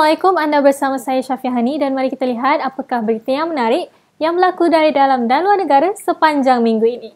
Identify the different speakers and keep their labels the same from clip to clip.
Speaker 1: Assalamualaikum, anda bersama saya Syafiahani dan mari kita lihat apakah berita yang menarik yang berlaku dari dalam dan luar negara sepanjang minggu ini.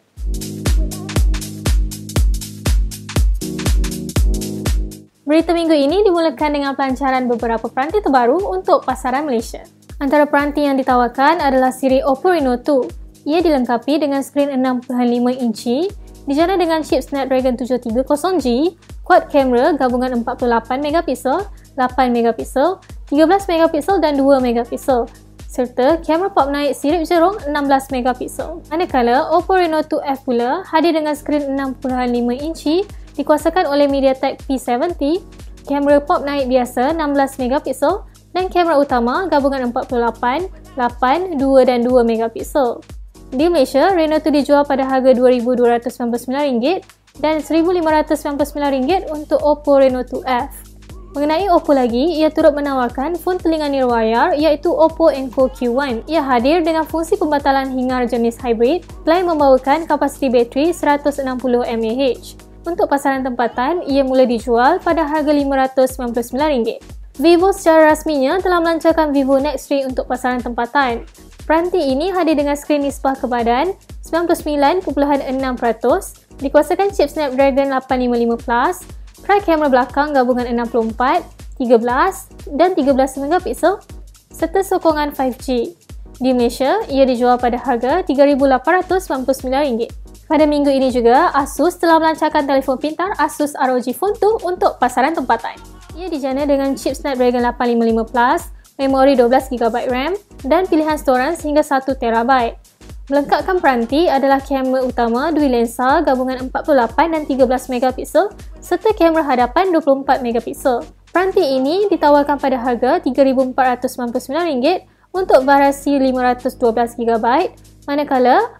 Speaker 1: Berita minggu ini dimulakan dengan pelancaran beberapa peranti terbaru untuk pasaran Malaysia. Antara peranti yang ditawarkan adalah siri Oppo Reno 2. Ia dilengkapi dengan skrin 6.5 inci, dijana dengan chip Snapdragon 730G, quad kamera gabungan 48 megapiksel, 8 megapiksel, 13 megapiksel dan 2 megapiksel, serta kamera pop naik sirip jerung 16 megapiksel. Manakala Oppo Reno 2F pula hadir dengan skrin 6.5 inci dikuasakan oleh MediaTek P70, kamera pop naik biasa 16 megapiksel dan kamera utama gabungan 48, 8, 2 dan 2 megapiksel. Di Malaysia, Reno 2 dijual pada harga RM2,299 dan RM1,599 untuk Oppo Reno 2F. Mengenai Oppo lagi, ia turut menawarkan fon telinga nirwayar iaitu Oppo Enco Q1. Ia hadir dengan fungsi pembatalan hingar jenis hybrid selain membawakan kapasiti bateri 160 mAh. Untuk pasaran tempatan, ia mula dijual pada harga RM599. Vivo secara rasminya telah melancarkan Vivo Nex 3 untuk pasaran tempatan. Peranti ini hadir dengan skrin nisbah kebadan 99.6%, dikuasakan chip Snapdragon 855 Plus, Tri kamera belakang gabungan 64, 13 dan 13 megapiksel serta sokongan 5G. Di Malaysia, ia dijual pada harga RM3,899. Pada minggu ini juga, Asus telah melancarkan telefon pintar Asus ROG Phone 2 untuk pasaran tempatan. Ia dijana dengan chip Snapdragon 855 Plus, memori 12GB RAM dan pilihan storan sehingga 1TB. Melengkapkan peranti adalah kamera utama dual lensa gabungan 48 dan 13 megapiksel serta kamera hadapan 24 megapiksel. Peranti ini ditawarkan pada harga RM3,499 untuk variasi 512GB, manakala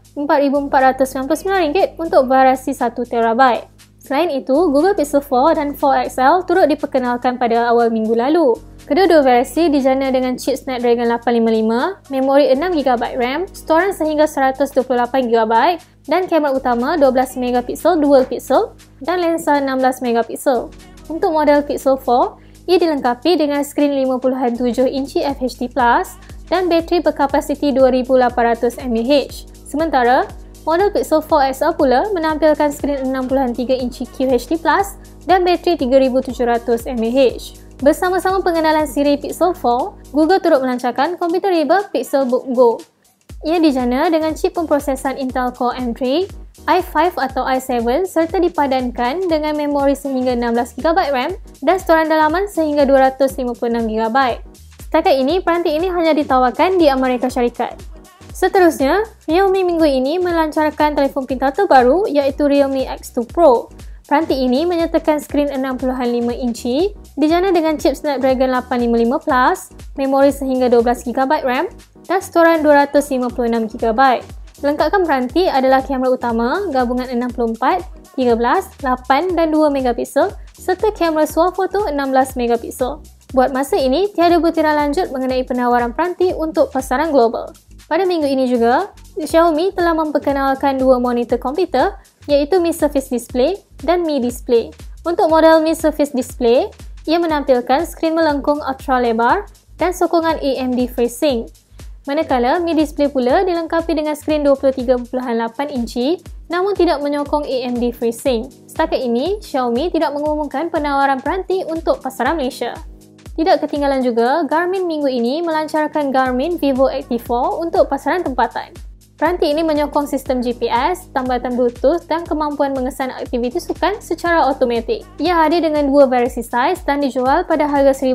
Speaker 1: RM4,499 untuk variasi 1TB. Selain itu, Google Pixel 4 dan 4 XL turut diperkenalkan pada awal minggu lalu. Kedua-dua versi dijana dengan chip Snapdragon 855, memori 6GB RAM, storan sehingga 128GB dan kamera utama 12 megapiksel dual pixel dan lensa 16 megapiksel. Untuk model Pixel 4, ia dilengkapi dengan skrin 5.7 inci FHD+ dan bateri berkapasiti 2800 mAh. Sementara, model Pixel 4 XL pula menampilkan skrin 6.3 inci QHD+ dan bateri 3700 mAh. Bersama-sama pengenalan siri Pixel 4, Google turut melancarkan komputer riba Pixelbook Go. Ia dijana dengan chip pemprosesan Intel Core M3, i5 atau i7 serta dipadankan dengan memori sehingga 16GB RAM dan storan dalaman sehingga 256GB. Setakat ini, peranti ini hanya ditawarkan di Amerika Syarikat. Seterusnya, Realme minggu ini melancarkan telefon pintar terbaru iaitu Realme X2 Pro. Peranti ini menyertakan skrin 6.5 inci, dijana dengan chip Snapdragon 855 Plus, memori sehingga 12GB RAM dan storan 256GB. Melengkapkan peranti adalah kamera utama gabungan 64, 13, 8 dan 2 megapiksel serta kamera swafoto 16 megapiksel. Buat masa ini, tiada butiran lanjut mengenai penawaran peranti untuk pasaran global. Pada minggu ini juga, Xiaomi telah memperkenalkan dua monitor komputer iaitu Mi Surface Display dan Mi Display. Untuk model Mi Surface Display, ia menampilkan skrin melengkung ultra lebar dan sokongan AMD FreeSync. Manakala Mi Display pula dilengkapi dengan skrin 23.8 inci namun tidak menyokong AMD FreeSync. Setakat ini, Xiaomi tidak mengumumkan penawaran peranti untuk pasaran Malaysia. Tidak ketinggalan juga, Garmin minggu ini melancarkan Garmin Vivo Active 4 untuk pasaran tempatan. Peranti ini menyokong sistem GPS, tambatan Bluetooth dan kemampuan mengesan aktiviti sukan secara automatik. Ia hadir dengan dua versi saiz dan dijual pada harga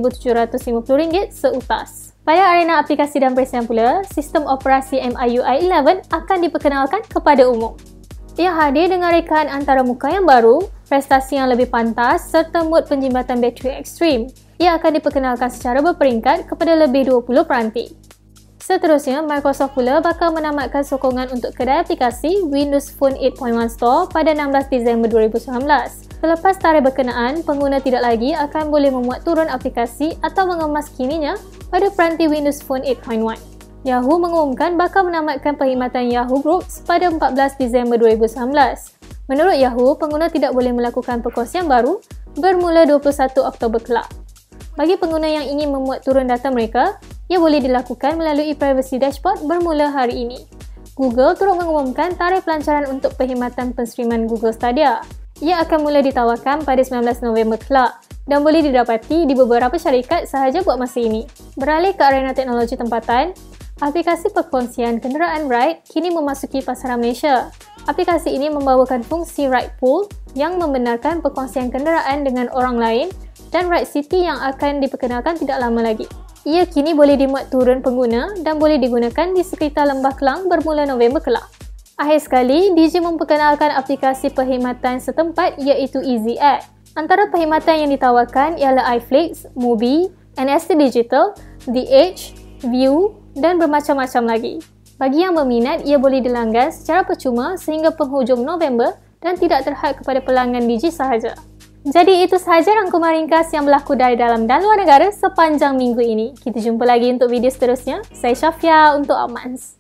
Speaker 1: RM1,750 seutas. Pada arena aplikasi dan perisian pula, sistem operasi MIUI 11 akan diperkenalkan kepada umum. Ia hadir dengan rekaan antarmuka yang baru, prestasi yang lebih pantas serta mod penjimbatan bateri ekstrim. Ia akan diperkenalkan secara berperingkat kepada lebih 20 peranti. Seterusnya, Microsoft pula bakal menamatkan sokongan untuk kedai aplikasi Windows Phone 8.1 Store pada 16 Disember 2019. Selepas tarikh berkenaan, pengguna tidak lagi akan boleh memuat turun aplikasi atau mengemas kininya pada peranti Windows Phone 8.1. Yahoo mengumumkan bakal menamatkan perkhidmatan Yahoo Groups pada 14 Disember 2019. Menurut Yahoo, pengguna tidak boleh melakukan perkongsian baru bermula 21 Oktober kelak. Bagi pengguna yang ingin memuat turun data mereka, ia boleh dilakukan melalui Privacy Dashboard bermula hari ini. Google turut mengumumkan tarikh pelancaran untuk perkhidmatan penstreaman Google Stadia. Ia akan mula ditawarkan pada 19 November kelak dan boleh didapati di beberapa syarikat sahaja buat masa ini. Beralih ke arena teknologi tempatan, aplikasi perkongsian kenderaan Ride kini memasuki pasaran Malaysia. Aplikasi ini membawakan fungsi Ride Pool yang membenarkan perkongsian kenderaan dengan orang lain dan Ride City yang akan diperkenalkan tidak lama lagi. Ia kini boleh dimuat turun pengguna dan boleh digunakan di sekitar Lembah Kelang bermula November kelak. Akhir sekali, Digi memperkenalkan aplikasi perkhidmatan setempat iaitu Easy Add. Antara perkhidmatan yang ditawarkan ialah iFlix, Mubi, NST Digital, The Edge, View dan bermacam-macam lagi. Bagi yang berminat, ia boleh dilanggan secara percuma sehingga penghujung November dan tidak terhad kepada pelanggan Digi sahaja. Jadi itu sahaja rangkuman ringkas yang berlaku dari dalam dan luar negara sepanjang minggu ini. Kita jumpa lagi untuk video seterusnya. Saya Syafia untuk Amans.